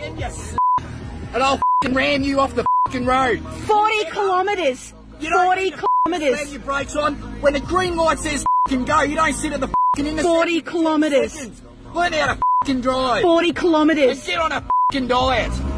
and you and I'll ram you off the road. 40 kilometres. 40 kilometres. Slam your brakes on. When the green light says go, you don't sit at the intersection. 40 kilometres. Learn how to drive. 40 kilometres. And get on a diet.